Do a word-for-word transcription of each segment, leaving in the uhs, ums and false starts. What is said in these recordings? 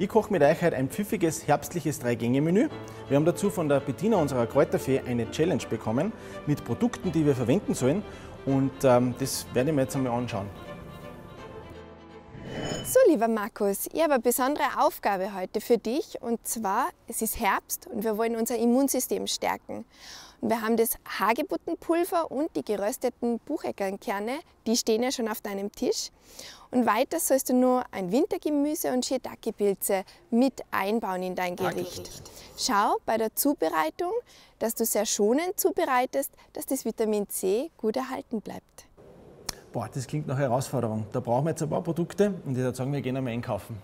Ich koche mit euch heute ein pfiffiges, herbstliches Drei-Gänge-Menü. Wir haben dazu von der Bettina, unserer Kräuterfee, eine Challenge bekommen mit Produkten, die wir verwenden sollen. Und ähm, das werde ich mir jetzt einmal anschauen. So, lieber Markus, ich habe eine besondere Aufgabe heute für dich. Und zwar, es ist Herbst und wir wollen unser Immunsystem stärken. Und wir haben das Hagebuttenpulver und die gerösteten Bucheckernkerne, die stehen ja schon auf deinem Tisch. Und weiter sollst du nur ein Wintergemüse und Shiitake-Pilze mit einbauen in dein Gericht. Schau bei der Zubereitung, dass du sehr schonend zubereitest, dass das Vitamin C gut erhalten bleibt. Boah, das klingt nach Herausforderung. Da brauchen wir jetzt ein paar Produkte und ich würde sagen, wir gehen einmal einkaufen.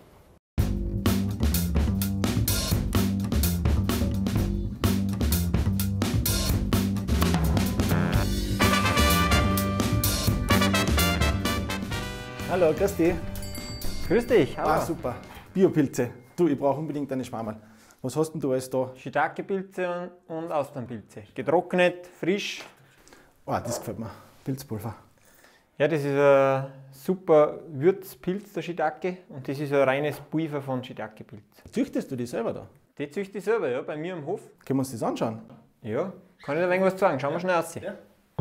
Hallo, grüß dich. Grüß dich, hallo. Ah, super. Biopilze. Du, ich brauche unbedingt eine Schwammerl. Was hast denn du alles da? Shiitake-Pilze und, und Austernpilze. Getrocknet, frisch. Ah, das gefällt mir. Pilzpulver. Ja, das ist ein super Würzpilz, der Shiitake. Und das ist ein reines Pulver von Shiitake-Pilz. Züchtest du die selber da? Die züchte ich selber, ja, bei mir im Hof. Können wir uns das anschauen? Ja, kann ich da irgendwas sagen? Schauen wir schnell raus. Ja.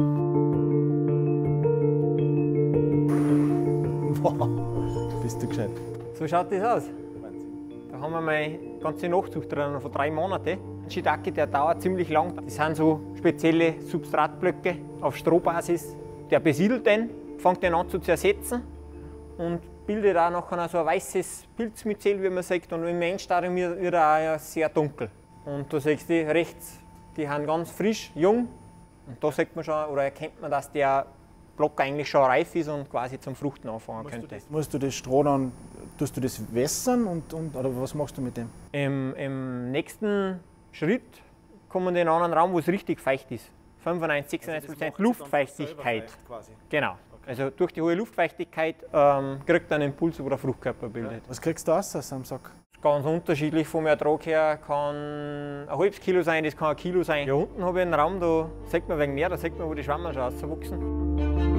Wow, bist du gescheit. So schaut das aus. Wahnsinn. Da haben wir meine ganze Nachzucht drin von drei Monaten. Der Shiitake, der dauert ziemlich lang. Das sind so spezielle Substratblöcke auf Strohbasis. Der besiedelt den, fängt den an zu zersetzen und bildet auch nachher so ein weißes Pilzmyzel, wie man sagt. Und im Endstadium wird er auch sehr dunkel. Und da siehst du rechts, die sind ganz frisch, jung. Und da sieht man schon, oder erkennt man, dass der Block eigentlich schon reif ist und quasi zum Fruchten anfangen Musst könnte. Du das, musst du das Stroh dann, tust du das wässern und, und, oder was machst du mit dem? Im, Im nächsten Schritt kommen wir in einen anderen Raum, wo es richtig feucht ist. fünfundneunzig, sechsundneunzig Prozent also Luftfeuchtigkeit. Quasi. Genau. Okay. Also durch die hohe Luftfeuchtigkeit ähm, kriegt er einen Impuls, wo der Fruchtkörper bildet. Ja. Was kriegst du aus aus einem Sack? Ganz unterschiedlich vom Ertrag her, kann ein halbes Kilo sein, das kann ein Kilo sein. Hier unten habe ich einen Raum, da sieht man wegen mehr, da sieht man, wo die Schwammerl schon rauswachsen.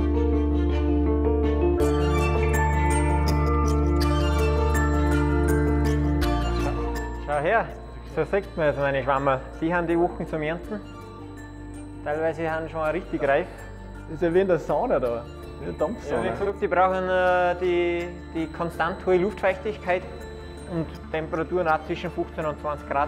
Schau her, so sieht man jetzt meine Schwammerl. Die haben die Wochen zum Ernten. Teilweise sind schon richtig reif. Das ist ja wie in der Sauna da, wie eine Ja, Dampfsauna. wie gesagt, die brauchen äh, die, die konstant hohe Luftfeuchtigkeit und Temperaturen auch zwischen fünfzehn und zwanzig Grad.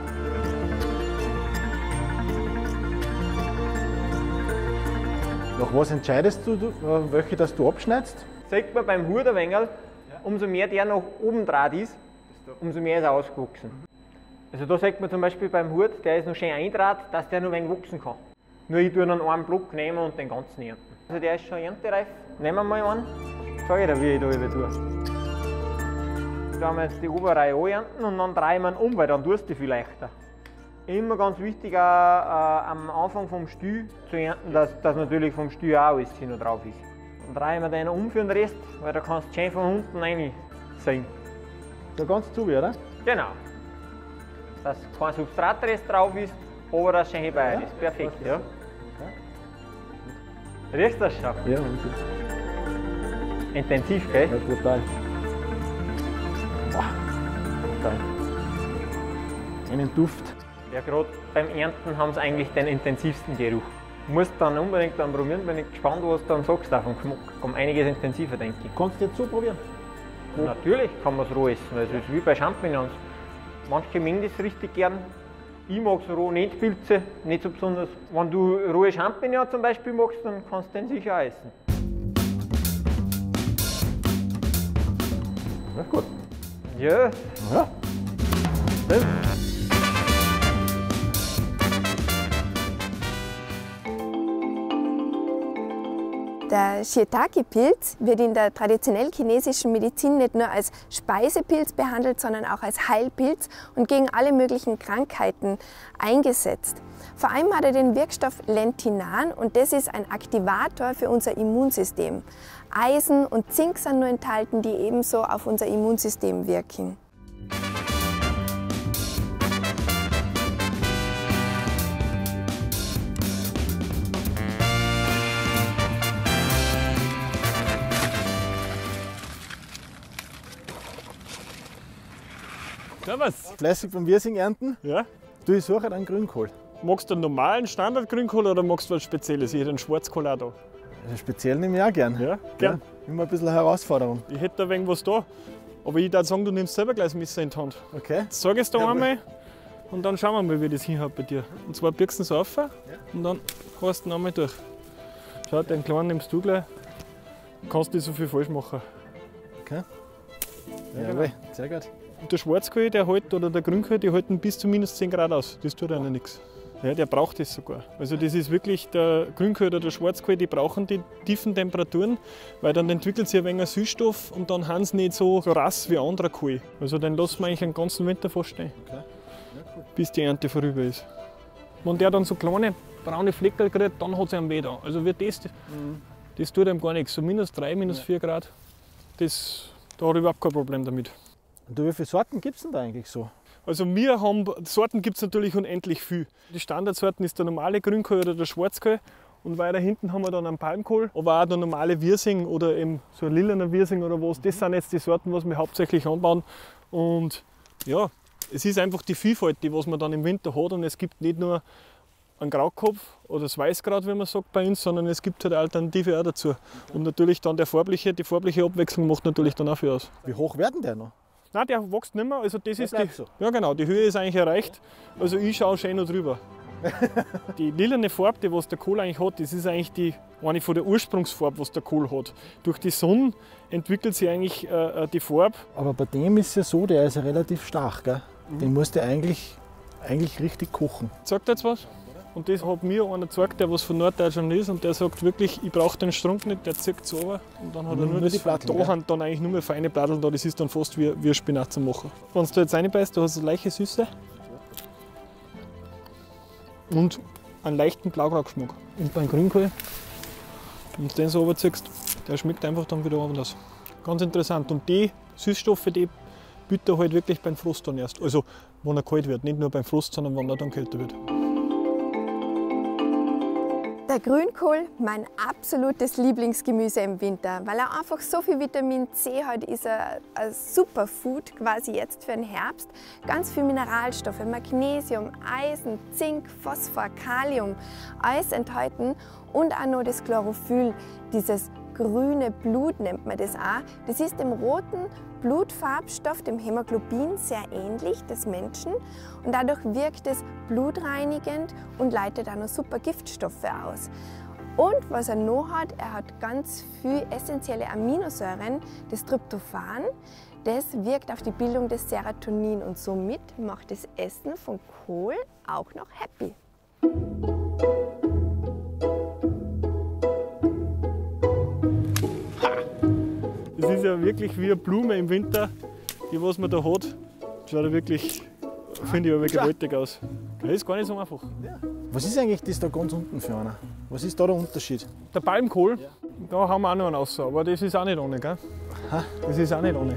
Nach was entscheidest du, welche dass du abschneidest? Sieht man beim Huderwengel, umso mehr der nach oben draht ist, umso mehr ist er ausgewachsen. Also da sieht man zum Beispiel beim Hut, der ist noch schön eindraht, dass der noch ein wenig wachsen kann. Nur ich tue einen einen Block nehmen und den ganzen ernten. Also der ist schon erntereif. Nehmen wir mal einen. Sag ich dir, wie ich da über tue. Da haben wir jetzt die Oberreihe anernten und dann drehen wir ihn um, weil dann tust du viel leichter. Immer ganz wichtig, auch, äh, am Anfang vom Stiel zu ernten, dass, dass natürlich vom Stiel auch alles noch drauf ist. Dann drehen wir den um für den Rest, weil da kannst du schön von unten rein sehen. Da ganz zu, oder? Genau. Dass kein Substratrest drauf ist, aber das schön bei ist. Perfekt, ja. Riechst du das schon? Ja, Wahnsinn. Intensiv, gell? Ja, brutal. Boah, brutal. Einen Duft. Ja, gerade beim Ernten haben sie eigentlich den intensivsten Geruch. Du musst dann unbedingt dann probieren, bin ich gespannt, was du dann sagst auf den Geschmack. Um einiges intensiver, denke ich. Kannst du jetzt so probieren? Und natürlich kann man es roh essen, weil es ist wie bei Champignons. Manche mögen das richtig gern. Ich mag es roh nicht, Pilze, nicht so besonders. Wenn du rohe Champignons zum Beispiel magst, dann kannst du den sicher auch essen. Na gut. Ja. Ja. Das. Der Shiitake-Pilz wird in der traditionell chinesischen Medizin nicht nur als Speisepilz behandelt, sondern auch als Heilpilz und gegen alle möglichen Krankheiten eingesetzt. Vor allem hat er den Wirkstoff Lentinan und das ist ein Aktivator für unser Immunsystem. Eisen und Zink sind nur enthalten, die ebenso auf unser Immunsystem wirken. Servus. Fleißig beim Wirsing ernten. Ja? Du, ich suche einen Grünkohl. Magst du einen normalen Standard-Grünkohl oder magst du was Spezielles? Ich hätte einen Schwarzkohl auch da. Also speziell nehme ich auch gern. Ja, gern. Ja, immer ein bisschen eine Herausforderung. Ich hätte da wegen was da. Aber ich würde sagen, du nimmst selber gleich das Messer in die Hand. Okay. Jetzt sag es da Jawohl. einmal und dann schauen wir mal, wie das hinhaut bei dir. Und zwar biegst du ihn so auf und dann haust du ihn einmal durch. Schau, den kleinen nimmst du gleich. Du kannst nicht so viel falsch machen. Okay. Ja, Jawohl, sehr gut. Und der Schwarzkohl, der hält, oder der Grünkohl, die halten bis zu minus zehn Grad aus. Das tut einer nichts. Ja, der braucht das sogar. Also das ist wirklich, der Grünkohl oder der Schwarzkohl, die brauchen die tiefen Temperaturen, weil dann entwickelt sich ein wenig Süßstoff und dann haben sie nicht so, so rass wie anderer Kohl. Also den lassen wir eigentlich den ganzen Winter fast stehen, Okay. Ja, cool. bis die Ernte vorüber ist. Wenn der dann so kleine braune Fleckel kriegt, dann hat es einem weh da. Also wie das, Mhm. das tut einem gar nichts. So minus drei, minus vier Grad, das, da habe ich überhaupt kein Problem damit. Und du, wie viele Sorten gibt es denn da eigentlich so? Also wir haben, Sorten gibt es natürlich unendlich viel. Die Standardsorten ist der normale Grünkohl oder der Schwarzkohl. Und weiter hinten haben wir dann einen Palmkohl, aber auch der normale Wirsing oder eben so ein lilaner Wirsing oder was. Das sind jetzt die Sorten, was wir hauptsächlich anbauen. Und ja, es ist einfach die Vielfalt, die was man dann im Winter hat. Und es gibt nicht nur einen Graukopf oder das Weißkraut, wie man sagt bei uns, sondern es gibt halt Alternative auch dazu. Und natürlich dann der farbliche, die farbliche Abwechslung macht natürlich dann auch viel aus. Wie hoch werden der noch? Nein, der wächst nicht mehr. Also das Der ist die, bleibt so. ja genau, die Höhe ist eigentlich erreicht. Also ich schaue schön noch drüber. Die lilane Farbe, die was der Kohl eigentlich hat, das ist eigentlich die, eine von der Ursprungsfarbe, was der Kohl hat. Durch die Sonne entwickelt sich eigentlich äh, die Farbe. Aber bei dem ist es ja so, der ist ja relativ stark. Gell? Den musst du eigentlich, eigentlich richtig kochen. Sagt jetzt was? Und das hat mir einer gezeigt, der was von Norddeutschland ist und der sagt wirklich, ich brauche den Strunk nicht, der zieht es runter und dann hat er Nur nur die das Platteln, da haben dann eigentlich nur mehr feine Platteln da, das ist dann fast wie, wie ein Spinat zu machen. Wenn du jetzt reinbeißt, du hast eine leichte Süße und einen leichten Blaugraugeschmack. Und beim Grünkohl, wenn du den so runterziehst, der schmeckt einfach dann wieder anders. Ganz interessant. Und die Süßstoffe, die büht er halt wirklich beim Frost dann erst. Also wenn er kalt wird, nicht nur beim Frost, sondern wenn er dann kälter wird. Der Grünkohl, mein absolutes Lieblingsgemüse im Winter, weil er einfach so viel Vitamin C hat, ist er ein Superfood quasi jetzt für den Herbst. Ganz viel Mineralstoffe, Magnesium, Eisen, Zink, Phosphor, Kalium, alles enthalten und auch noch das Chlorophyll, dieses grüne Blut nennt man das auch. Das ist dem roten Blutfarbstoff, dem Hämoglobin, sehr ähnlich des Menschen und dadurch wirkt es blutreinigend und leitet auch noch super Giftstoffe aus. Und was er noch hat, er hat ganz viele essentielle Aminosäuren, das Tryptophan, das wirkt auf die Bildung des Serotonin und somit macht das Essen von Kohl auch noch happy. Das ist ja wirklich wie eine Blume im Winter, die was man da hat. Schaut ja wirklich, finde ich, aber gewaltig aus. Das ist gar nicht so einfach. Was ist eigentlich das da ganz unten für einer? Was ist da der Unterschied? Der Palmkohl, da haben wir auch noch einen raus, aber das ist auch nicht ohne, gell? Aha. Das ist auch nicht ohne.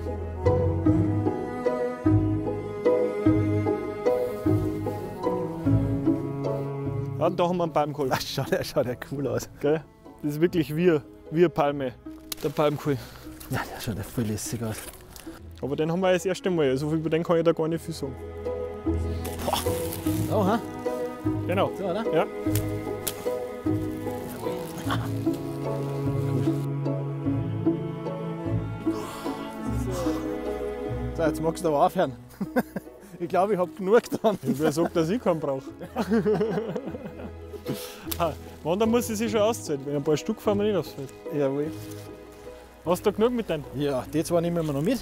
Ja, da haben wir einen Palmkohl. Ach, schaut der, schaut der cool aus. Gell? Das ist wirklich wie, wie eine Palme, der Palmkohl. Ja, der schaut ja voll lässig aus. Aber den haben wir das erste Mal, also über den kann ich da gar nicht viel sagen. Oh, ha? Genau. So, oder? Ja. So, jetzt magst du aber aufhören. Ich glaube, ich habe genug getan. Wer sagt, dass ich keinen brauche? ah, wann, dann muss ich sich schon auszahlen. Wenn ein paar Stück fahren wir nicht aufs Feld. Jawohl. Hast du genug mit deinem? Ja, die zwei nehmen wir noch mit.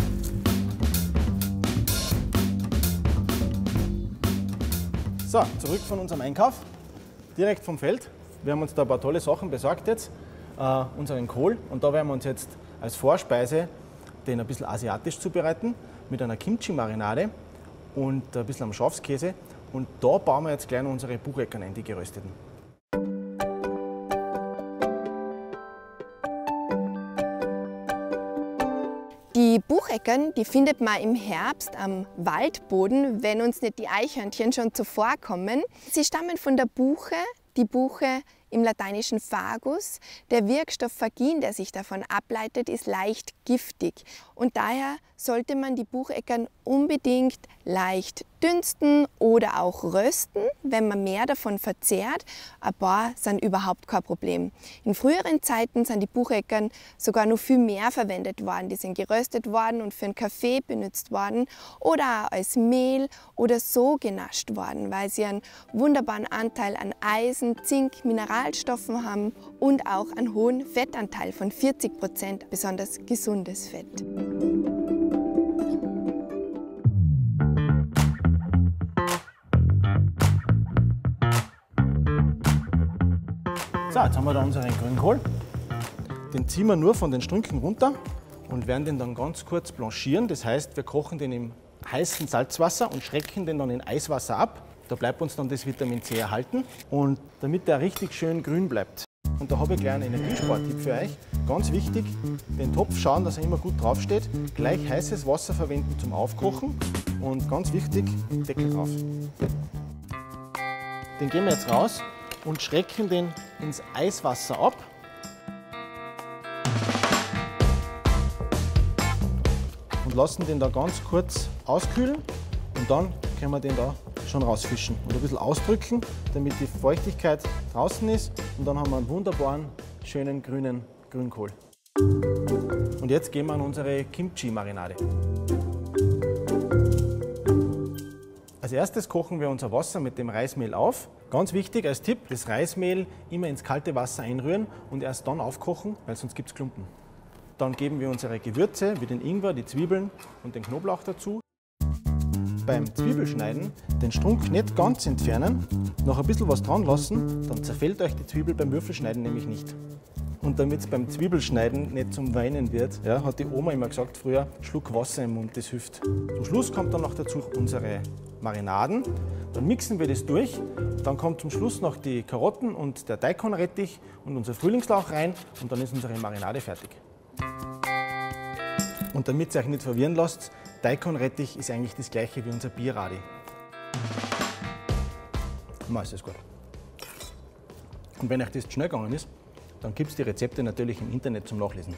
So, zurück von unserem Einkauf. Direkt vom Feld. Wir haben uns da ein paar tolle Sachen besorgt jetzt. Äh, unseren Kohl. Und da werden wir uns jetzt als Vorspeise den ein bisschen asiatisch zubereiten. Mit einer Kimchi-Marinade und ein bisschen am Schafskäse. Und da bauen wir jetzt gleich noch unsere Bucheckern ein, die gerösteten. Die Bucheckern, die findet man im Herbst am Waldboden, wenn uns nicht die Eichhörnchen schon zuvorkommen. Sie stammen von der Buche. Die Buche im lateinischen Fagus. Der Wirkstoff Fagin, der sich davon ableitet, ist leicht giftig. Und daher sollte man die Bucheckern unbedingt leicht dünsten oder auch rösten, wenn man mehr davon verzehrt. Ein paar sind überhaupt kein Problem. In früheren Zeiten sind die Bucheckern sogar noch viel mehr verwendet worden. Die sind geröstet worden und für einen Kaffee benutzt worden oder auch als Mehl oder so genascht worden, weil sie einen wunderbaren Anteil an Eisen, Zink, Mineralstoffen haben und auch einen hohen Fettanteil von vierzig Prozent, besonders gesundes Fett. So, jetzt haben wir da unseren Grünkohl. Den ziehen wir nur von den Strünken runter und werden den dann ganz kurz blanchieren. Das heißt, wir kochen den im heißen Salzwasser und schrecken den dann in Eiswasser ab. Da bleibt uns dann das Vitamin C erhalten. Und damit der richtig schön grün bleibt. Und da habe ich gleich einen Energiespartipp für euch. Ganz wichtig, den Topf schauen, dass er immer gut drauf steht. Gleich heißes Wasser verwenden zum Aufkochen. Und ganz wichtig, Deckel drauf. Den geben wir jetzt raus und schrecken den ins Eiswasser ab. Und lassen den da ganz kurz auskühlen und dann können wir den da schon rausfischen und ein bisschen ausdrücken, damit die Feuchtigkeit draußen ist und dann haben wir einen wunderbaren, schönen grünen Grünkohl. Und jetzt gehen wir an unsere Kimchi-Marinade. Als erstes kochen wir unser Wasser mit dem Reismehl auf. Ganz wichtig als Tipp, das Reismehl immer ins kalte Wasser einrühren und erst dann aufkochen, weil sonst gibt es Klumpen. Dann geben wir unsere Gewürze wie den Ingwer, die Zwiebeln und den Knoblauch dazu. Beim Zwiebelschneiden den Strunk nicht ganz entfernen, noch ein bisschen was dran lassen, dann zerfällt euch die Zwiebel beim Würfelschneiden nämlich nicht. Und damit es beim Zwiebelschneiden nicht zum Weinen wird, ja, hat die Oma immer gesagt früher, Schluck Wasser im Mund, das hilft. Zum Schluss kommt dann noch dazu unsere Marinaden. Dann mixen wir das durch. Dann kommt zum Schluss noch die Karotten und der Daikon-Rettich und unser Frühlingslauch rein und dann ist unsere Marinade fertig. Und damit ihr euch nicht verwirren lasst, Daikon-Rettich ist eigentlich das gleiche wie unser Bierradi. Mal ist das gut. Und wenn euch das schnell gegangen ist, dann gibt es die Rezepte natürlich im Internet zum Nachlesen.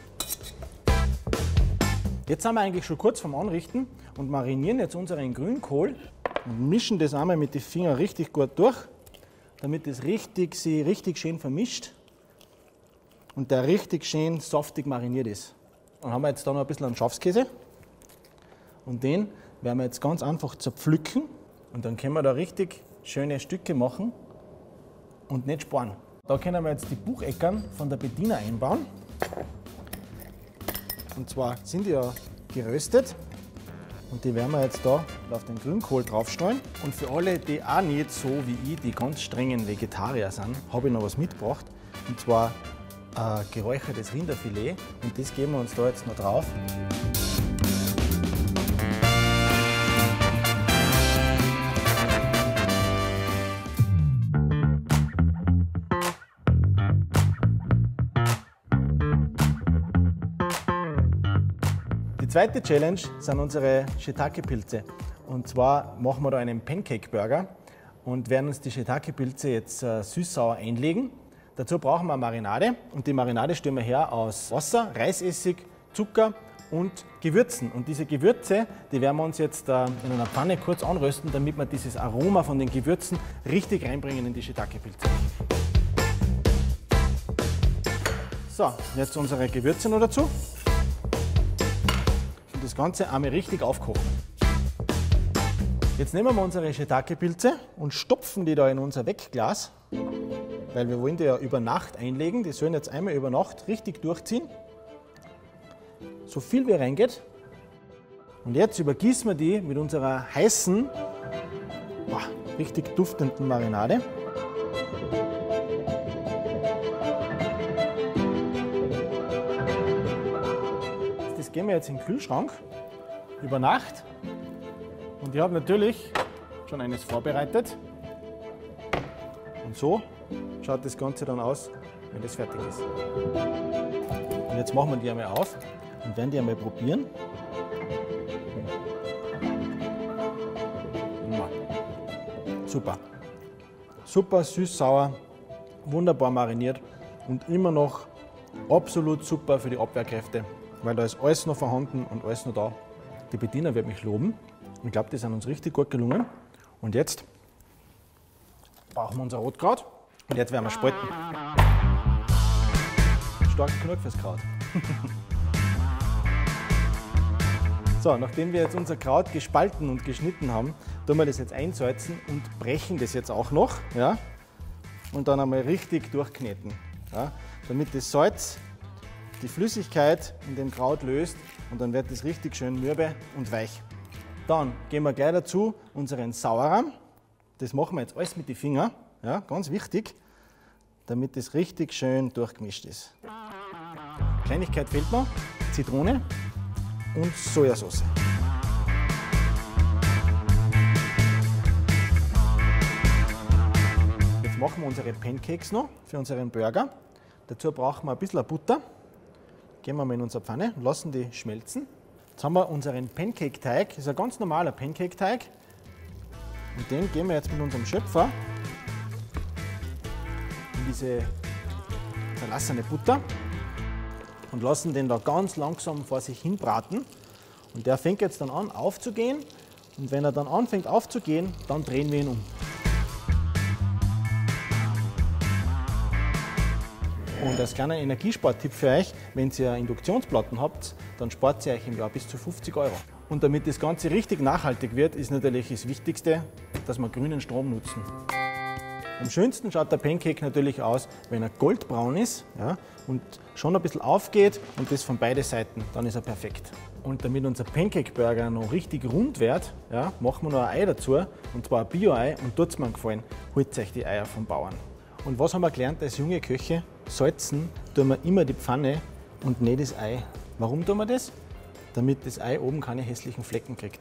Jetzt sind wir eigentlich schon kurz vorm Anrichten und marinieren jetzt unseren Grünkohl und mischen das einmal mit den Fingern richtig gut durch, damit es richtig, sie richtig schön vermischt und der richtig schön saftig mariniert ist. Dann haben wir jetzt da noch ein bisschen an Schafskäse und den werden wir jetzt ganz einfach zerpflücken und dann können wir da richtig schöne Stücke machen und nicht sparen. Da können wir jetzt die Bucheckern von der Bettina einbauen. Und zwar sind die ja geröstet und die werden wir jetzt da auf den Grünkohl draufstreuen. Und für alle, die auch nicht so wie ich, die ganz strengen Vegetarier sind, habe ich noch was mitgebracht. Und zwar ein geräuchertes Rinderfilet und das geben wir uns da jetzt noch drauf. Die zweite Challenge sind unsere Shiitake-Pilze. Und zwar machen wir da einen Pancake-Burger und werden uns die Shiitake-Pilze jetzt äh, süß-sauer einlegen. Dazu brauchen wir eine Marinade und die Marinade stellen wir her aus Wasser, Reisessig, Zucker und Gewürzen. Und diese Gewürze, die werden wir uns jetzt äh, in einer Pfanne kurz anrösten, damit wir dieses Aroma von den Gewürzen richtig reinbringen in die Shiitake-Pilze. So, jetzt unsere Gewürze noch dazu. Das Ganze einmal richtig aufkochen. Jetzt nehmen wir unsere Shiitake-Pilze und stopfen die da in unser Wegglas, weil wir wollen die ja über Nacht einlegen. Die sollen jetzt einmal über Nacht richtig durchziehen, so viel wie reingeht. Und jetzt übergießen wir die mit unserer heißen, boah, richtig duftenden Marinade. Das gehen wir jetzt in den Kühlschrank über Nacht. Und ich habe natürlich schon eines vorbereitet. Und so schaut das Ganze dann aus, wenn das fertig ist. Und jetzt machen wir die einmal auf und werden die einmal probieren. Super. Super süß-sauer wunderbar mariniert und immer noch absolut super für die Abwehrkräfte, weil da ist alles noch vorhanden und alles noch da. Die Bettina wird mich loben. Ich glaube, die sind uns richtig gut gelungen. Und jetzt brauchen wir unser Rotkraut und jetzt werden wir spalten. Stark genug fürs Kraut. So, nachdem wir jetzt unser Kraut gespalten und geschnitten haben, tun wir das jetzt einsalzen und brechen das jetzt auch noch. Ja? Und dann einmal richtig durchkneten, ja? Damit das Salz die Flüssigkeit in dem Kraut löst und dann wird das richtig schön mürbe und weich. Dann geben wir gleich dazu unseren Sauerrahm. Das machen wir jetzt alles mit den Fingern, ja? Ganz wichtig, damit das richtig schön durchgemischt ist. Kleinigkeit fehlt noch, Zitrone und Sojasauce. Jetzt machen wir unsere Pancakes noch für unseren Burger. Dazu brauchen wir ein bisschen Butter. Geben wir mal in unsere Pfanne und lassen die schmelzen. Jetzt haben wir unseren Pancake-Teig. Das ist ein ganz normaler Pancake-Teig. Und den geben wir jetzt mit unserem Schöpfer in diese zerlassene Butter und lassen den da ganz langsam vor sich hin braten. Und der fängt jetzt dann an aufzugehen. Und wenn er dann anfängt aufzugehen, dann drehen wir ihn um. Und als kleiner Energiespartipp für euch, wenn ihr Induktionsplatten habt, dann spart ihr euch im Jahr bis zu fünfzig Euro. Und damit das Ganze richtig nachhaltig wird, ist natürlich das Wichtigste, dass wir grünen Strom nutzen. Am schönsten schaut der Pancake natürlich aus, wenn er goldbraun ist, ja, und schon ein bisschen aufgeht und das von beiden Seiten, dann ist er perfekt. Und damit unser Pancake-Burger noch richtig rund wird, ja, machen wir noch ein Ei dazu, und zwar ein Bio-Ei, und tut es mir gefallen, holt euch die Eier vom Bauern. Und was haben wir gelernt als junge Köche? Salzen tun wir immer die Pfanne und nicht das Ei. Warum tun wir das? Damit das Ei oben keine hässlichen Flecken kriegt.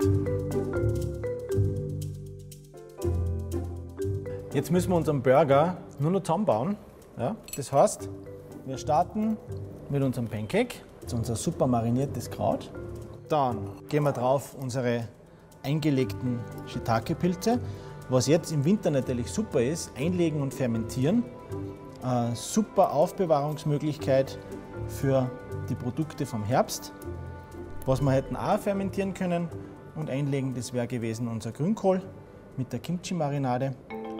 Jetzt müssen wir unseren Burger nur noch zusammenbauen. Ja, das heißt, wir starten mit unserem Pancake, das ist unser super mariniertes Kraut. Dann geben wir drauf unsere eingelegten Shiitake-Pilze. Was jetzt im Winter natürlich super ist, einlegen und fermentieren. Eine super Aufbewahrungsmöglichkeit für die Produkte vom Herbst. Was wir hätten auch fermentieren können und einlegen, das wäre gewesen unser Grünkohl mit der Kimchi-Marinade.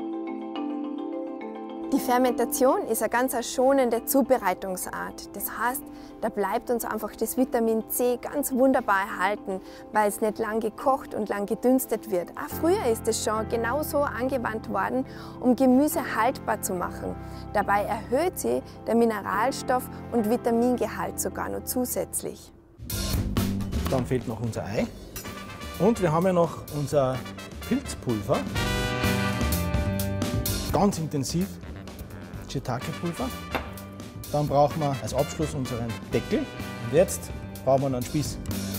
Die Fermentation ist eine ganz schonende Zubereitungsart. Das heißt, da bleibt uns einfach das Vitamin C ganz wunderbar erhalten, weil es nicht lang gekocht und lang gedünstet wird. Auch früher ist es schon genauso angewandt worden, um Gemüse haltbar zu machen. Dabei erhöht sie der Mineralstoff- und Vitamingehalt sogar noch zusätzlich. Dann fehlt noch unser Ei. Und wir haben ja noch unser Pilzpulver. Ganz intensiv. Shiitake-Pulver. Dann brauchen wir als Abschluss unseren Deckel. Und jetzt brauchen wir noch einen Spieß.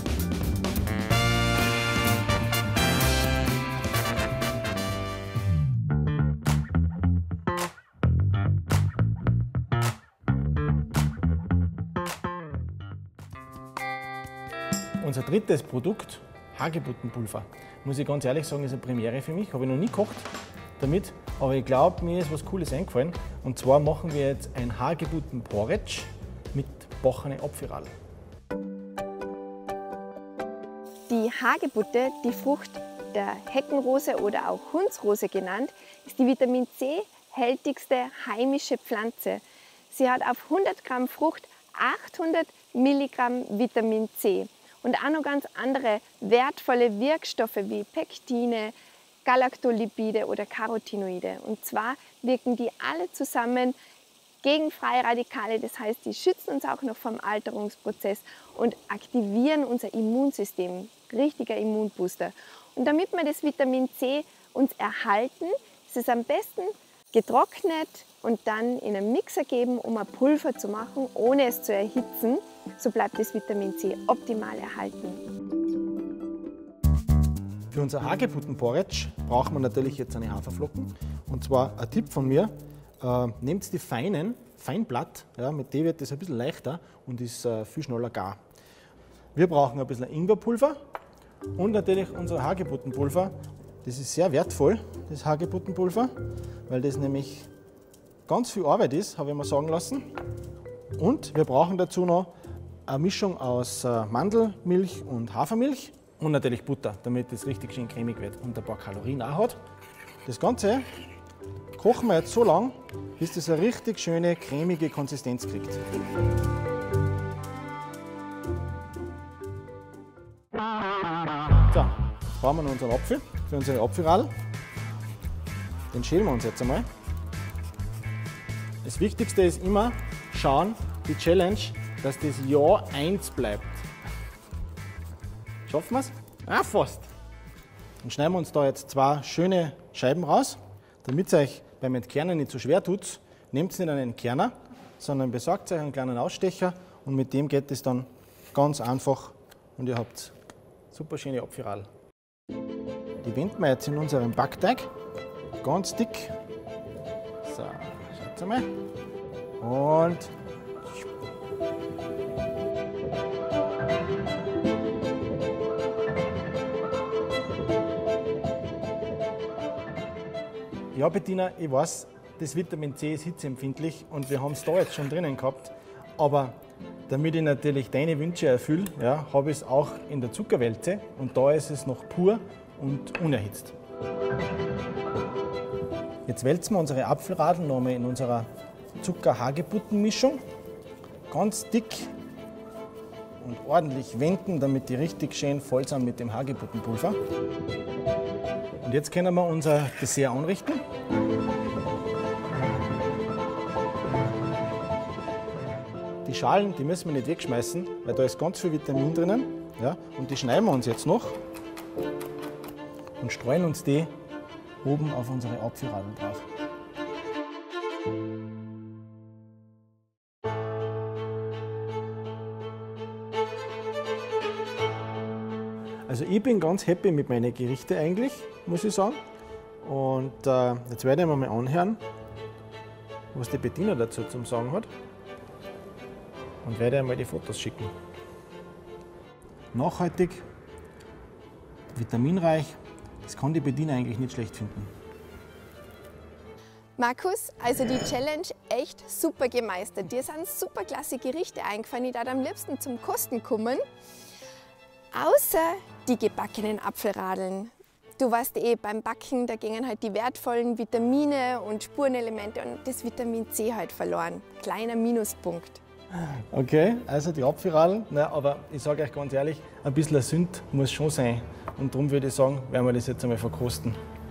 Unser drittes Produkt, Hagebuttenpulver. Muss ich ganz ehrlich sagen, ist eine Premiere für mich. Habe ich noch nie gekocht damit, aber ich glaube, mir ist was Cooles eingefallen. Und zwar machen wir jetzt ein Hagebutten-Porridge mit bachene Apfelradl. Die Hagebutte, die Frucht der Heckenrose oder auch Hundsrose genannt, ist die Vitamin C-hältigste heimische Pflanze. Sie hat auf hundert Gramm Frucht achthundert Milligramm Vitamin C und auch noch ganz andere wertvolle Wirkstoffe wie Pektine, Galactolipide oder Carotinoide. Und zwar wirken die alle zusammen gegen freie Radikale, das heißt, die schützen uns auch noch vom Alterungsprozess und aktivieren unser Immunsystem, richtiger Immunbooster. Und damit wir das Vitamin C uns erhalten, ist es am besten getrocknet und dann in einen Mixer geben, um ein Pulver zu machen, ohne es zu erhitzen. So bleibt das Vitamin C optimal erhalten. Für unser Hagebuttenporridge brauchen wir natürlich jetzt eine Haferflocken. Und zwar ein Tipp von mir, äh, nehmt die feinen, Feinblatt, ja, mit dem wird das ein bisschen leichter und ist äh, viel schneller gar. Wir brauchen ein bisschen Ingwerpulver und natürlich unser Hagebuttenpulver. Das ist sehr wertvoll, das Hagebuttenpulver, weil das nämlich ganz viel Arbeit ist, habe ich mir sagen lassen. Und wir brauchen dazu noch eine Mischung aus Mandelmilch und Hafermilch und natürlich Butter, damit es richtig schön cremig wird und ein paar Kalorien auch hat. Das Ganze kochen wir jetzt so lang, bis das eine richtig schöne cremige Konsistenz kriegt. So, jetzt brauchen wir noch unseren Apfel für unsere Apfelradl. Den schälen wir uns jetzt einmal. Das Wichtigste ist immer schauen, die Challenge, dass das Ja eins bleibt. Schaffen wir es? Ah, fast. Dann schneiden wir uns da jetzt zwei schöne Scheiben raus. Damit es euch beim Entkernen nicht so schwer tut, nehmt nicht einen Entkerner, sondern besorgt euch einen kleinen Ausstecher und mit dem geht es dann ganz einfach und ihr habt super schöne Apfelradl. Die wenden wir jetzt in unseren Backteig, ganz dick. So, schaut mal. Und ja, Bettina, ich weiß, das Vitamin C ist hitzeempfindlich und wir haben es da jetzt schon drinnen gehabt. Aber damit ich natürlich deine Wünsche erfülle, ja, habe ich es auch in der Zuckerwälze und da ist es noch pur und unerhitzt. Jetzt wälzen wir unsere Apfelradl nochmal in unserer Zucker-Hagebutten-Mischung. Ganz dick und ordentlich wenden, damit die richtig schön voll sind mit dem Hagebuttenpulver. Und jetzt können wir unser Dessert anrichten. Die Schalen, die müssen wir nicht wegschmeißen, weil da ist ganz viel Vitamin drinnen. Ja, und die schneiden wir uns jetzt noch und streuen uns die oben auf unsere Apfelradl drauf. Also ich bin ganz happy mit meinen Gerichten eigentlich, muss ich sagen. Und äh, jetzt werde ich mir mal anhören, was die Bettina dazu zu sagen hat. Und werde einmal die Fotos schicken. Nachhaltig, vitaminreich, das kann die Bettina eigentlich nicht schlecht finden. Markus, also die Challenge echt super gemeistert. Dir sind super klasse Gerichte eingefallen, die da am liebsten zum Kosten kommen. Außer die gebackenen Apfelradeln. Du weißt eh, beim Backen, da gingen halt die wertvollen Vitamine und Spurenelemente und das Vitamin C halt verloren. Kleiner Minuspunkt. Okay, also die Apfelradeln, na, aber ich sage euch ganz ehrlich, ein bisschen Sünd muss schon sein. Und darum würde ich sagen, werden wir das jetzt einmal verkosten.